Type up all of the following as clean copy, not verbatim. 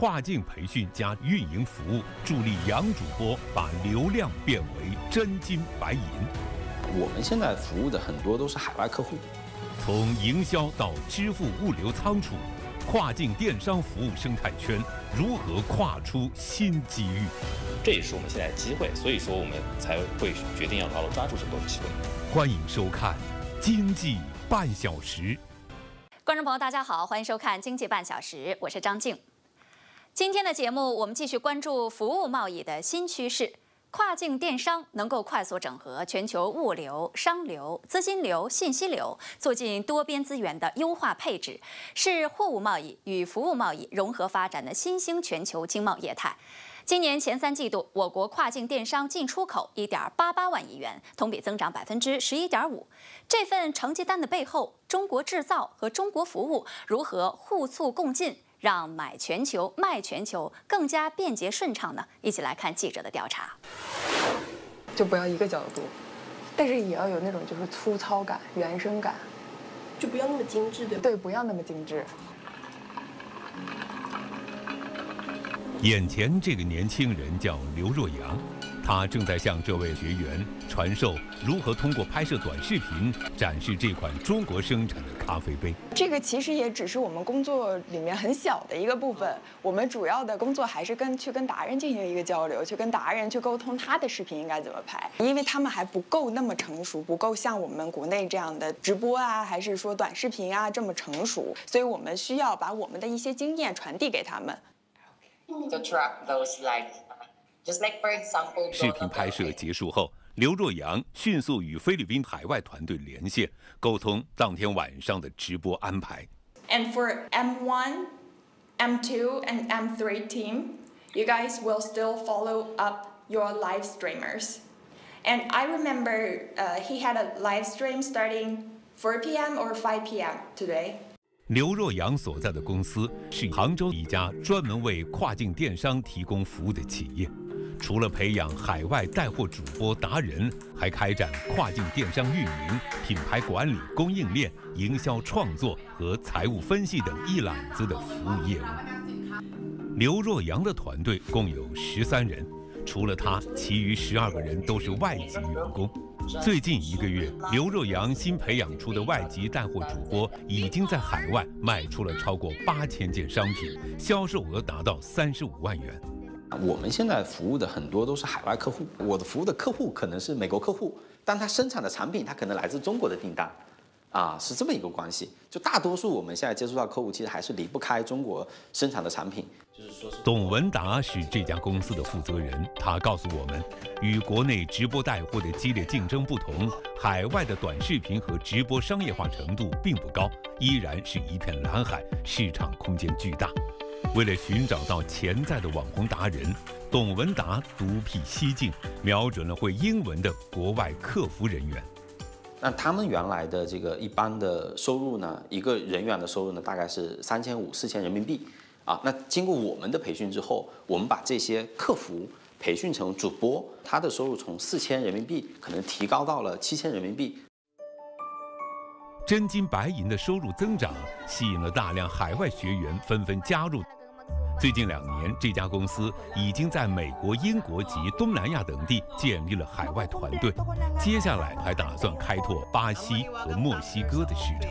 跨境培训加运营服务，助力洋主播把流量变为真金白银。 我们现在服务的很多都是海外客户， 从营销到支付、物流、仓储，跨境电商服务生态圈如何跨出新机遇？ 这也是我们现在的机会，所以说我们才会决定要牢牢抓住这个机会。 欢迎收看《经济半小时》。 观众朋友，大家好，欢迎收看《经济半小时》，我是张静。今天的节目，我们继续关注服务贸易的新趋势。跨境电商能够快速整合全球物流、商流、资金流、信息流，促进多边资源的优化配置，是货物贸易与服务贸易融合发展的新兴全球经贸业态。今年前3季度，我国跨境电商进出口1.88万亿元，同比增长11.5%。这份成绩单的背后，中国制造和中国服务如何互促共进，让买全球、卖全球更加便捷顺畅呢？一起来看记者的调查。 就不要一个角度，但是也要有那种就是粗糙感、原生感， 就不要那么精致，对吧？ 对，不要那么精致。 眼前这个年轻人叫刘若阳，他正在向这位学员传授如何通过拍摄短视频展示这款中国生产的咖啡杯。 这个其实也只是我们工作里面很小的一个部分，我们主要的工作还是去跟达人进行一个交流，去跟达人去沟通他的视频应该怎么拍，因为他们还不够那么成熟，不够像我们国内这样的直播啊，还是说短视频啊这么成熟，所以我们需要把我们的一些经验传递给他们。 To track those just like for example， 视频拍摄结束后，刘若阳迅速与菲律宾海外团队连线，沟通当天晚上的直播安排。 And for M1, M2, and M3 team, you guys will still follow up your live streamers. And I remember he had a live stream starting 4 p.m. or 5 p.m. today. 刘若阳所在的公司是杭州一家专门为跨境电商提供服务的企业，除了培养海外带货主播达人，还开展跨境电商运营、品牌管理、供应链、营销创作和财务分析等一揽子的服务业务。刘若阳的团队共有13人，除了他，其余12个人都是外籍员工。最近1个月，刘若阳新培养出的外籍带货主播已经在海外卖出了超过8000件商品，销售额达到35万元。 我们现在服务的很多都是海外客户，我的服务的客户可能是美国客户，但他生产的产品他可能来自中国的订单，是这么一个关系。就大多数我们现在接触到客户，其实还是离不开中国生产的产品。 董文达是这家公司的负责人，他告诉我们，与国内直播带货的激烈竞争不同，海外的短视频和直播商业化程度并不高，依然是一片蓝海，市场空间巨大。为了寻找到潜在的网红达人，董文达独辟蹊径，瞄准了会英文的国外客服人员。 那他们原来的这个一般的收入呢，一个人员的收入呢，大概是3500、4000人民币。那经过我们的培训之后，我们把这些客服培训成主播，他的收入从4000人民币可能提高到了7000人民币。 真金白银的收入增长，吸引了大量海外学员纷纷加入。最近2年，这家公司已经在美国、英国及东南亚等地建立了海外团队，接下来还打算开拓巴西和墨西哥的市场。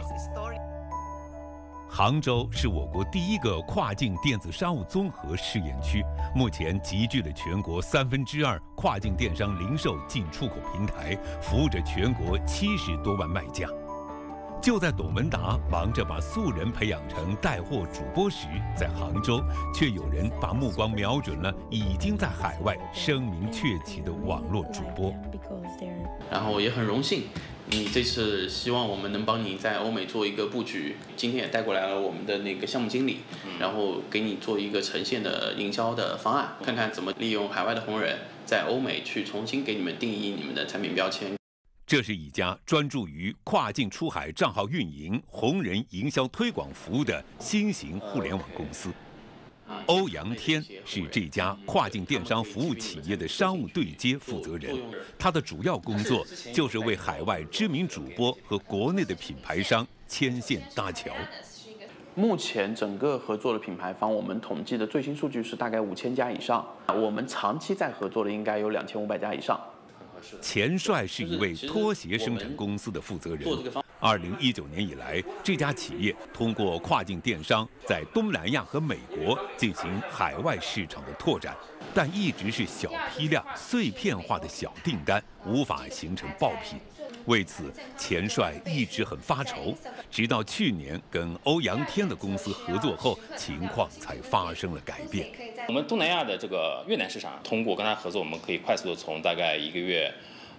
杭州是我国第1个跨境电子商务综合试验区，目前集聚了全国2/3跨境电商零售进出口平台，服务着全国70多万卖家。就在董文达忙着把素人培养成带货主播时，在杭州却有人把目光瞄准了已经在海外声名鹊起的网络主播。 然后也很荣幸，你这次希望我们能帮你在欧美做一个布局，今天也带过来了我们的那个项目经理，然后给你做一个呈现的营销的方案，看看怎么利用海外的红人在欧美去重新给你们定义你们的产品标签。 这是一家专注于跨境出海账号运营、红人营销推广服务的新型互联网公司。欧阳天是这家跨境电商服务企业的商务对接负责人，他的主要工作就是为海外知名主播和国内的品牌商牵线搭桥。 目前整个合作的品牌方，我们统计的最新数据是大概5000家以上。我们长期在合作的应该有2500家以上。 钱帅是一位拖鞋生产公司的负责人。2019年以来，这家企业通过跨境电商在东南亚和美国进行海外市场的拓展，但一直是小批量、碎片化的小订单，无法形成爆品。为此，钱帅一直很发愁，直到去年跟欧阳天的公司合作后，情况才发生了改变。 我们东南亚的这个越南市场，通过跟他合作，我们可以快速的从大概1个月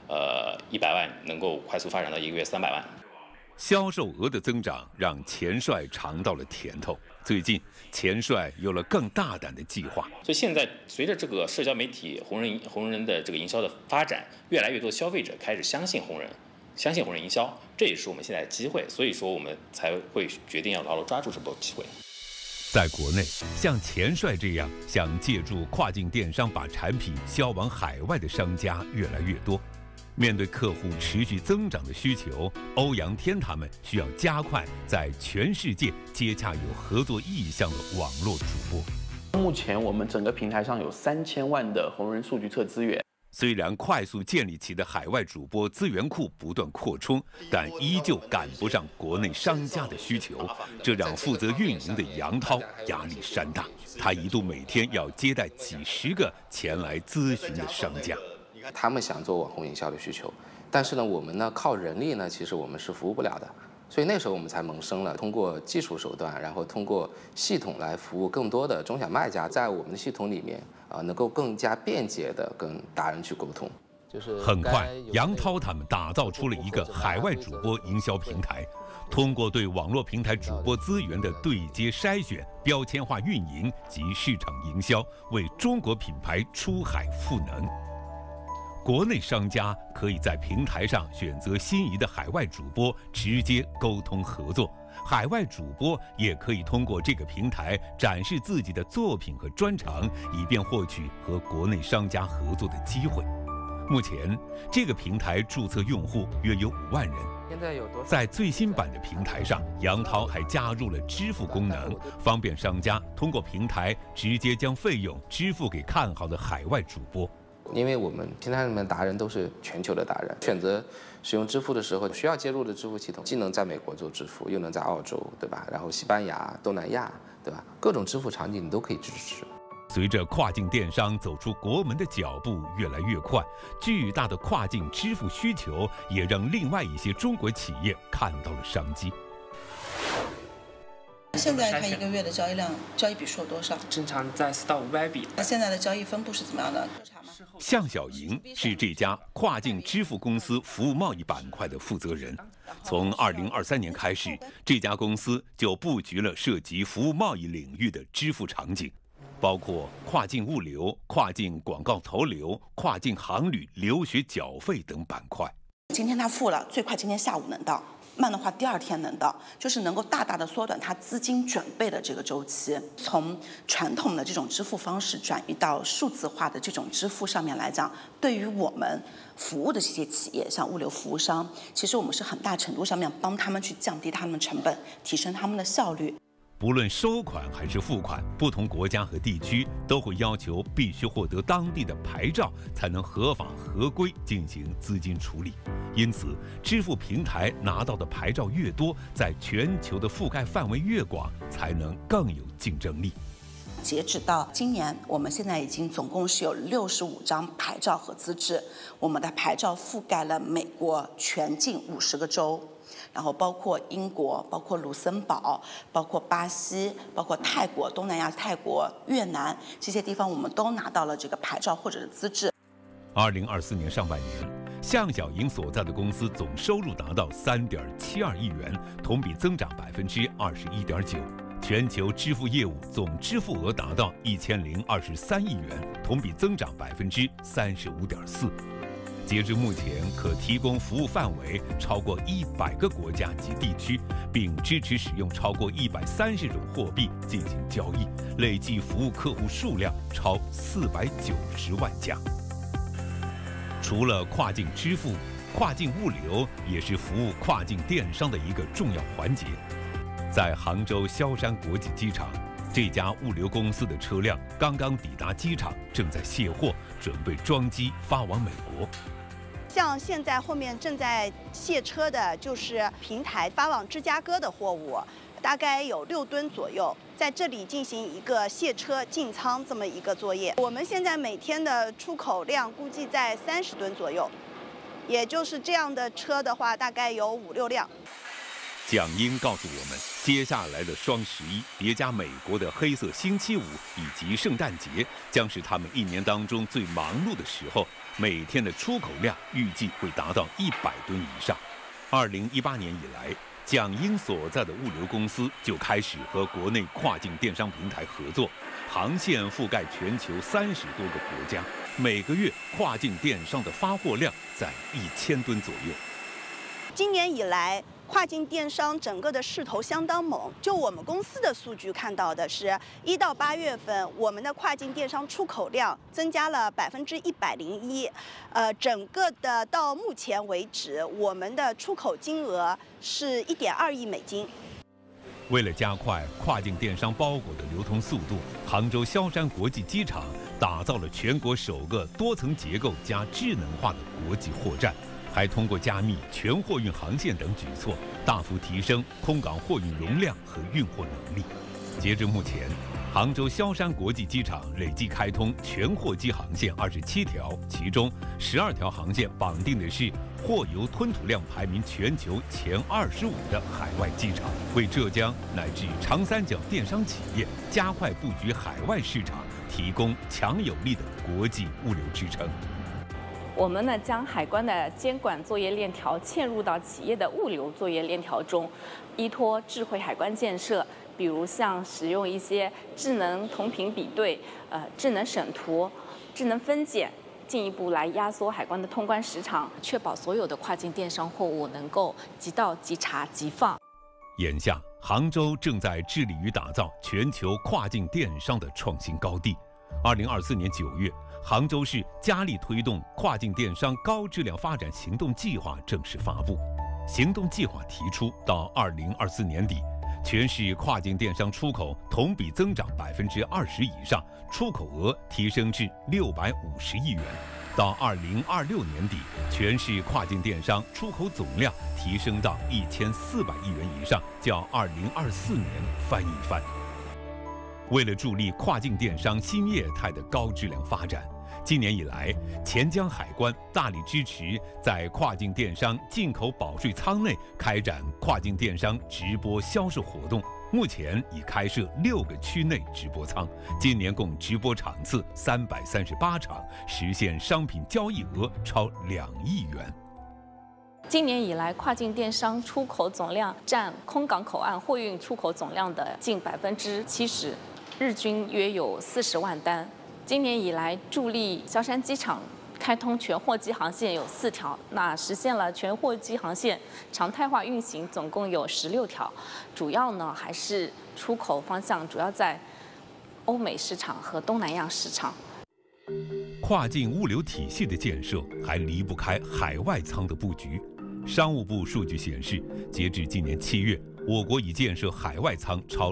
，100万，能够快速发展到1个月300万。 销售额的增长让钱帅尝到了甜头。最近，钱帅有了更大胆的计划。 所以现在随着这个社交媒体红人的这个营销的发展，越来越多的消费者开始相信红人营销，这也是我们现在的机会。所以说，我们才会决定要牢牢抓住这波机会。 在国内，像钱帅这样想借助跨境电商把产品销往海外的商家越来越多。面对客户持续增长的需求，欧阳天他们需要加快在全世界接洽有合作意向的网络主播。 目前我们整个平台上有3000万的红人数据册资源。 虽然快速建立起的海外主播资源库不断扩充，但依旧赶不上国内商家的需求，这让负责运营的杨涛压力山大。他一度每天要接待几10个前来咨询的商家。 他们想做网红营销的需求，但是呢，我们呢靠人力呢，其实我们是服务不了的。所以那时候我们才萌生了通过技术手段，然后通过系统来服务更多的中小卖家，在我们的系统里面能够更加便捷的跟达人去沟通。 很快，杨涛他们打造出了一个海外主播营销平台，通过对网络平台主播资源的对接筛选、标签化运营及市场营销，为中国品牌出海赋能。国内商家可以在平台上选择心仪的海外主播，直接沟通合作。海外主播也可以通过这个平台展示自己的作品和专长，以便获取和国内商家合作的机会。目前，这个平台注册用户约有5万人。在最新版的平台上，杨涛还加入了支付功能，方便商家通过平台直接将费用支付给看好的海外主播。 因为我们平台里面达人都是全球的达人，选择使用支付的时候，需要接入的支付系统既能在美国做支付，又能在澳洲，对吧？然后西班牙、东南亚，对吧？各种支付场景你都可以支持。 随着跨境电商走出国门的脚步越来越快，巨大的跨境支付需求也让另外一些中国企业看到了商机。 现在看1个月的交易笔数有多少？ 正常在4到500笔。 那现在的交易分布是怎么样的？ 向小莹是这家跨境支付公司服务贸易板块的负责人。从2023年开始，这家公司就布局了涉及服务贸易领域的支付场景，包括跨境物流、跨境广告投流、跨境航旅、留学缴费等板块。 今天他付了，最快今天下午能到。慢的话，第2天能到，就是能够大大的缩短它资金准备的这个周期。从传统的这种支付方式转移到数字化的这种支付上面来讲，对于我们服务的这些企业，像物流服务商，其实我们是很大程度上面帮他们去降低他们的成本，提升他们的效率。 不论收款还是付款，不同国家和地区都会要求必须获得当地的牌照，才能合法合规进行资金处理。因此，支付平台拿到的牌照越多，在全球的覆盖范围越广，才能更有竞争力。 截止到今年，我们现在已经总共是有65张牌照和资质，我们的牌照覆盖了美国全境50个州。然后包括英国、包括卢森堡、包括巴西、包括泰国、东南亚泰国、越南这些地方，我们都拿到了这个牌照或者是资质。 2024年上半年，向小莹所在的公司总收入达到3.72亿元，同比增长21.9%。全球支付业务总支付额达到1023亿元，同比增长35.4%。截至目前，可提供服务范围超过100个国家及地区，并支持使用超过130种货币进行交易，累计服务客户数量超490万家。除了跨境支付，跨境物流也是服务跨境电商的一个重要环节。 在杭州萧山国际机场，这家物流公司的车辆刚刚抵达机场，正在卸货，准备装机发往美国。 像现在后面正在卸车的就是平台发往芝加哥的货物，大概有6吨左右，在这里进行一个卸车进仓这么一个作业。我们现在每天的出口量估计在30吨左右，也就是这样的车的话，大概有5、6辆。 蒋英告诉我们，接下来的双11叠加美国的黑色星期五以及圣诞节，将是他们1年当中最忙碌的时候。每天的出口量预计会达到100吨以上。2018年以来，蒋英所在的物流公司就开始和国内跨境电商平台合作，航线覆盖全球30多个国家，每个月跨境电商的发货量在1000吨左右。 今年以来，跨境电商整个的势头相当猛。就我们公司的数据看到的是，1到8月份，我们的跨境电商出口量增加了101%。整个的到目前为止，我们的出口金额是1.2亿美金。 为了加快跨境电商包裹的流通速度，杭州萧山国际机场打造了全国首个多层结构加智能化的国际货站。还通过加密全货运航线等举措，大幅提升空港货运容量和运货能力。截至目前，杭州萧山国际机场累计开通全货机航线27条，其中12条航线绑定的是货邮吞吐量排名全球前25的海外机场，为浙江乃至长三角电商企业加快布局海外市场提供强有力的国际物流支撑。 我们呢将海关的监管作业链条嵌入到企业的物流作业链条中，依托智慧海关建设，比如像使用一些智能同频比对、智能审图、智能分拣，进一步来压缩海关的通关时长，确保所有的跨境电商货物能够即到即查即放。 眼下，杭州正在致力于打造全球跨境电商的创新高地。2024年9月。杭州市加力推动跨境电商高质量发展行动计划正式发布。行动计划提出，到2024年底，全市跨境电商出口同比增长20%以上，出口额提升至650亿元。到2026年底，全市跨境电商出口总量提升到1400亿元以上，较2024年翻一番。为了助力跨境电商新业态的高质量发展，今年以来，钱江海关大力支持在跨境电商进口保税仓内开展跨境电商直播销售活动。目前已开设6个区内直播仓，今年共直播场次338场，实现商品交易额超2亿元。 今年以来，跨境电商出口总量占空港口岸货运出口总量的近70%，日均约有40万单。今年以来，助力萧山机场开通全货机航线有4条，那实现了全货机航线常态化运行，总共有16条。主要呢还是出口方向，主要在欧美市场和东南亚市场。 跨境物流体系的建设还离不开海外仓的布局。商务部数据显示，截至今年7月，我国已建设海外仓超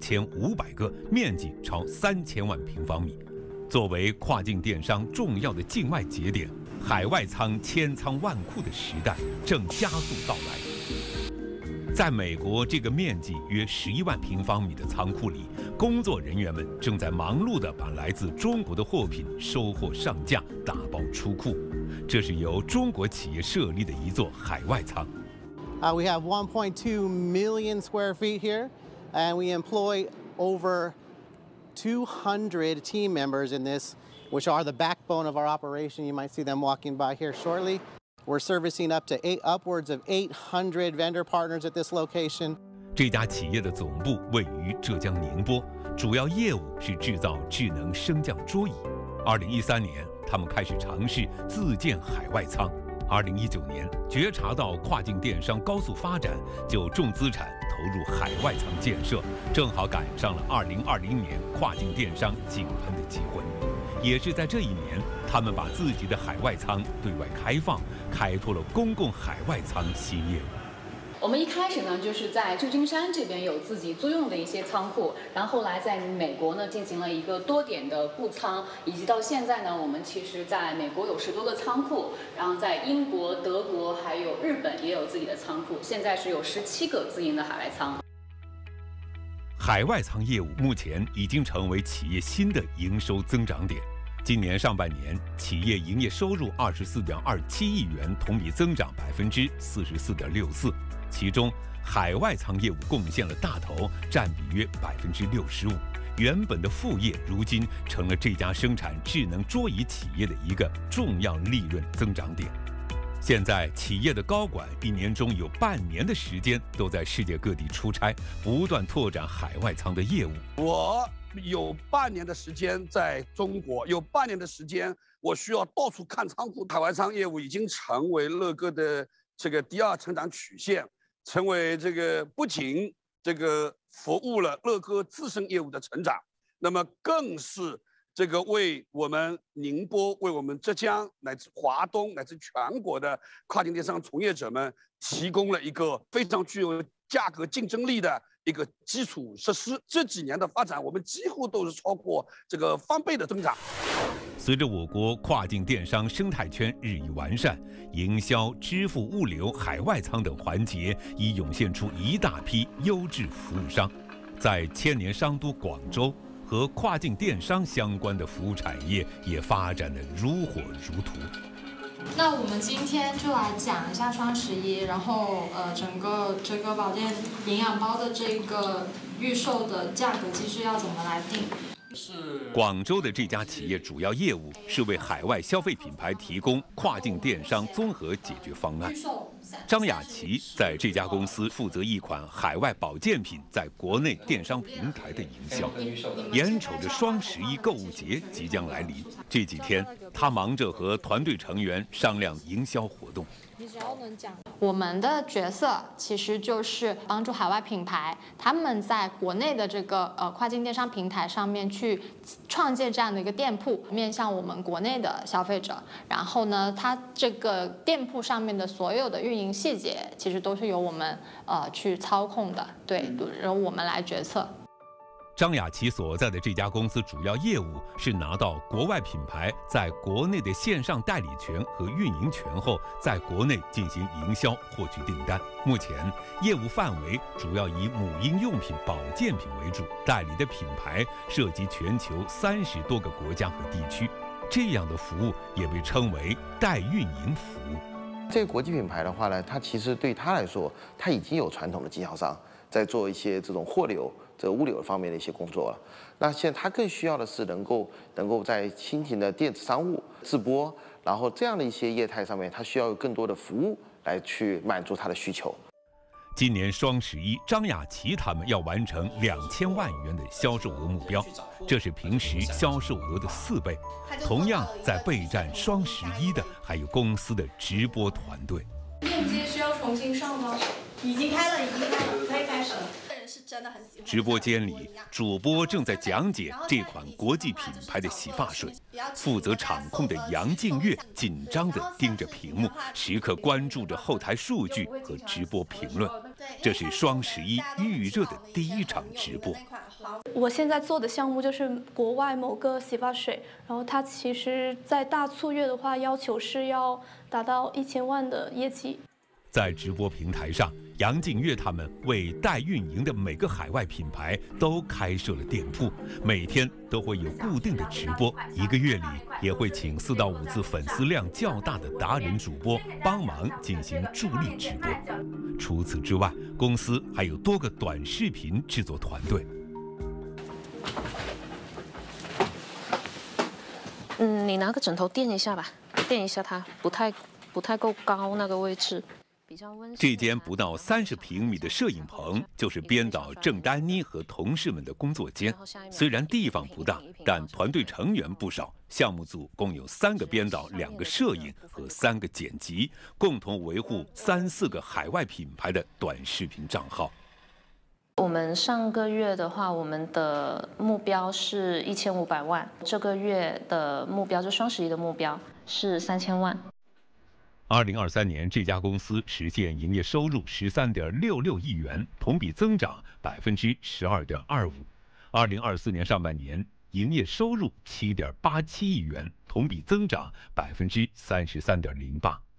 2500个，面积超3000万平方米。作为跨境电商重要的境外节点，海外仓千仓万库的时代正加速到来。在美国这个面积约11万平方米的仓库里，工作人员们正在忙碌地把来自中国的货品收货上架、打包出库。这是由中国企业设立的一座海外仓。 We have 1.2 million square feet here, and we employ over 200 team members in this, which are the backbone of our operation. You might see them walking by here shortly. We're servicing upwards of 800 vendor partners at this location. 这家企业的总部位于浙江宁波，主要业务是制造智能升降桌椅。2013年，他们开始尝试自建海外仓。2019年，觉察到跨境电商高速发展，就重资产投入海外仓建设，正好赶上了2020年跨境电商井喷的机会。也是在这一年，他们把自己的海外仓对外开放，开拓了公共海外仓新业务。 我们一开始呢，就是在旧金山这边有自己租用的一些仓库，然后后来在美国呢进行了一个多点的布仓，以及到现在呢，我们其实在美国有10多个仓库，然后在英国、德国还有日本也有自己的仓库，现在是有17个自营的海外仓。 海外仓业务目前已经成为企业新的营收增长点。今年上半年，企业营业收入24.27亿元，同比增长44.64%。其中，海外仓业务贡献了大头，占比约65%。原本的副业，如今成了这家生产智能桌椅企业的一个重要利润增长点。现在，企业的高管1年中有半年的时间都在世界各地出差，不断拓展海外仓的业务。 我有半年的时间在中国，有半年的时间我需要到处看仓库。海外仓业务已经成为乐哥的这个第2成长曲线，成为这个不仅这个服务了乐哥自身业务的成长，那么更是这个为我们宁波、为我们浙江乃至华东乃至全国的跨境电商从业者们提供了一个非常具有价格竞争力的一个基础设施。这几年的发展，我们几乎都是超过这个翻倍的增长。 随着我国跨境电商生态圈日益完善，营销、支付、物流、海外仓等环节已涌现出一大批优质服务商。在千年商都广州，和跨境电商相关的服务产业也发展得如火如荼。 那我们今天就来讲一下双11，然后整个这个保健营养包的这个预售的价格机制要怎么来定？ 广州的这家企业主要业务是为海外消费品牌提供跨境电商综合解决方案。张雅琪在这家公司负责一款海外保健品在国内电商平台的营销。眼瞅着双11购物节即将来临，这几天他忙着和团队成员商量营销活动。 我们的角色其实就是帮助海外品牌，他们在国内的这个跨境电商平台上面去创建这样的一个店铺，面向我们国内的消费者。然后呢，它这个店铺上面的所有的运营细节，其实都是由我们去操控的，对，由我们来决策。 张雅琪所在的这家公司主要业务是拿到国外品牌在国内的线上代理权和运营权后，在国内进行营销获取订单。目前业务范围主要以母婴用品、保健品为主，代理的品牌涉及全球30多个国家和地区。这样的服务也被称为代运营服务。 这个国际品牌的话呢，它其实对它来说，它已经有传统的经销商在做一些这种货流、这物流方面的一些工作了。那现在它更需要的是能够在新型的电子商务、直播，然后这样的一些业态上面，它需要有更多的服务来去满足它的需求。 今年双11，张雅琪他们要完成2000万元的销售额目标，这是平时销售额的4倍。同样在备战双11的还有公司的直播团队。 链接需要重新上吗？ 已经开了，可以开始了。是真的很喜欢。 直播间里，主播正在讲解这款国际品牌的洗发水，负责场控的杨静月紧张地盯着屏幕，时刻关注着后台数据和直播评论。这是双11预热的第1场直播。 我现在做的项目就是国外某个洗发水，然后它其实在大促月的话，要求是要达到1000万的业绩。 在直播平台上，杨静月他们为代运营的每个海外品牌都开设了店铺，每天都会有固定的直播，1个月里也会请4到5次粉丝量较大的达人主播帮忙进行助力直播。除此之外，公司还有多个短视频制作团队。 你拿个枕头垫一下吧，垫一下它，不太够高那个位置。 这间不到30平米的摄影棚，就是编导郑丹妮和同事们的工作间。虽然地方不大，但团队成员不少。项目组共有3个编导、2个摄影和3个剪辑，共同维护3、4个海外品牌的短视频账号。 我们上个月的话，我们的目标是1500万，这个月的目标就双11的目标是3000万。 2023年，这家公司实现营业收入13.66亿元，同比增长12.25%。2024年上半年，营业收入7.87亿元，同比增长33.08%。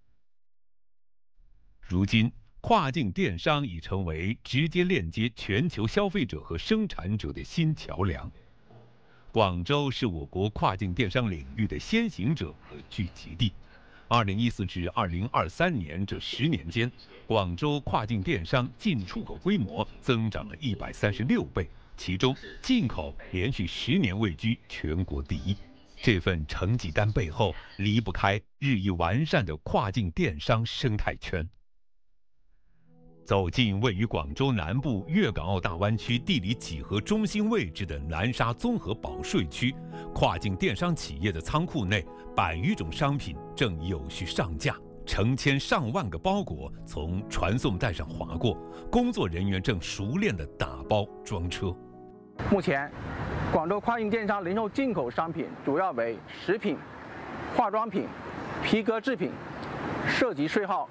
如今，跨境电商已成为直接链接全球消费者和生产者的新桥梁。广州是我国跨境电商领域的先行者和聚集地。2014至2023年这10年间，广州跨境电商进出口规模增长了136倍，其中进口连续10年位居全国第一。这份成绩单背后离不开日益完善的跨境电商生态圈。走进位于广州南部粤港澳大湾区地理几何中心位置的南沙综合保税区，跨境电商企业的仓库内，100余种商品正有序上架，成千上万个包裹从传送带上划过，工作人员正熟练地打包装车。 目前，广州跨境电商零售进口商品主要为食品、化妆品、皮革制品，涉及税号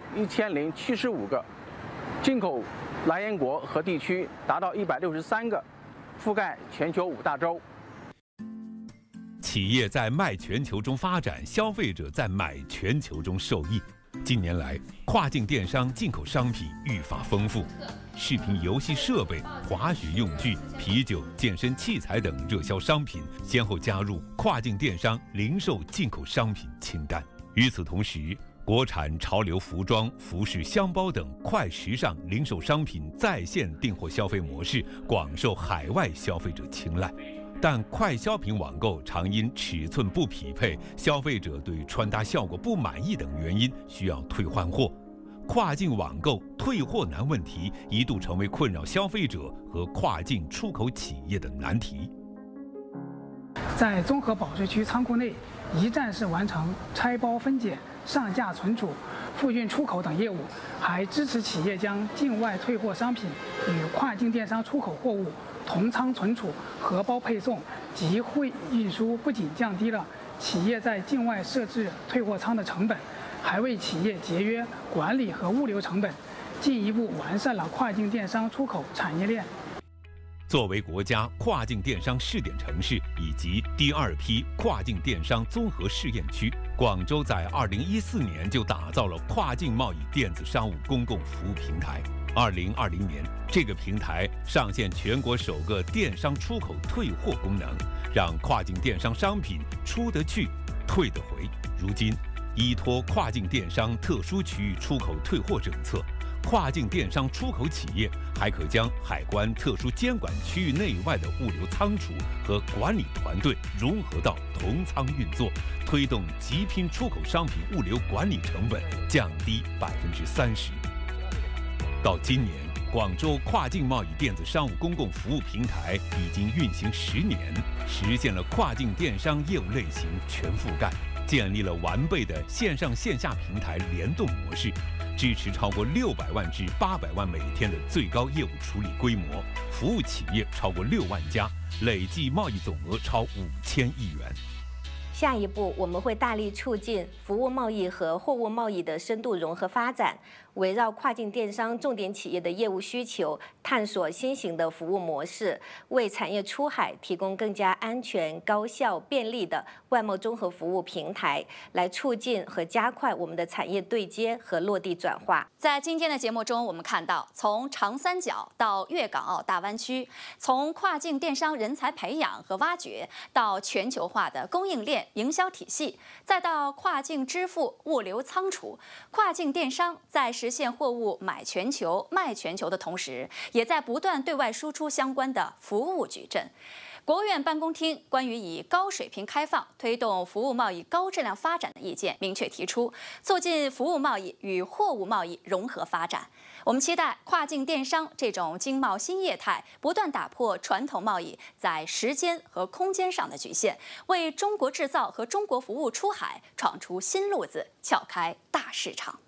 1075个。进口来源国和地区达到163个，覆盖全球5大洲。 企业在卖全球中发展，消费者在买全球中受益。近年来，跨境电商进口商品愈发丰富，视频游戏设备、滑雪用具、啤酒、健身器材等热销商品先后加入跨境电商零售进口商品清单。与此同时，国产潮流服装、服饰、箱包等快时尚零售商品在线订货消费模式广受海外消费者青睐，但快消品网购常因尺寸不匹配、消费者对穿搭效果不满意等原因需要退换货。跨境网购退货难问题一度成为困扰消费者和跨境出口企业的难题。 在综合保税区仓库内，一站式完成拆包分拣、上架存储、付运出口等业务，还支持企业将境外退货商品与跨境电商出口货物同仓存储、合包配送及汇运输，不仅降低了企业在境外设置退货仓的成本，还为企业节约管理和物流成本，进一步完善了跨境电商出口产业链。 作为国家跨境电商试点城市以及第2批跨境电商综合试验区，广州在2014年就打造了跨境贸易电子商务公共服务平台。2020年，这个平台上线全国首个电商出口退货功能，让跨境电商商品出得去、退得回。如今，依托跨境电商特殊区域出口退货政策，跨境电商出口企业还可将海关特殊监管区域内外的物流仓储和管理团队融合到同仓运作，推动极品出口商品物流管理成本降低30%。到今年，广州跨境贸易电子商务公共服务平台已经运行10年，实现了跨境电商业务类型全覆盖，建立了完备的线上线下平台联动模式，支持超过600万至800万每天的最高业务处理规模，服务企业超过6万家，累计贸易总额超5000亿元。 下一步，我们会大力促进服务贸易和货物贸易的深度融合发展，围绕跨境电商重点企业的业务需求，探索新型的服务模式，为产业出海提供更加安全、高效、便利的外贸综合服务平台，来促进和加快我们的产业对接和落地转化。 在今天的节目中，我们看到从长三角到粤港澳大湾区，从跨境电商人才培养和挖掘到全球化的供应链营销体系，再到跨境支付、物流仓储，跨境电商在实现货物买全球、卖全球的同时，也在不断对外输出相关的服务矩阵。国务院办公厅关于以高水平开放推动服务贸易高质量发展的意见明确提出，促进服务贸易与货物贸易融合发展。我们期待跨境电商这种经贸新业态不断打破传统贸易在时间和空间上的局限，为中国制造和中国服务出海闯出新路子，撬开大市场。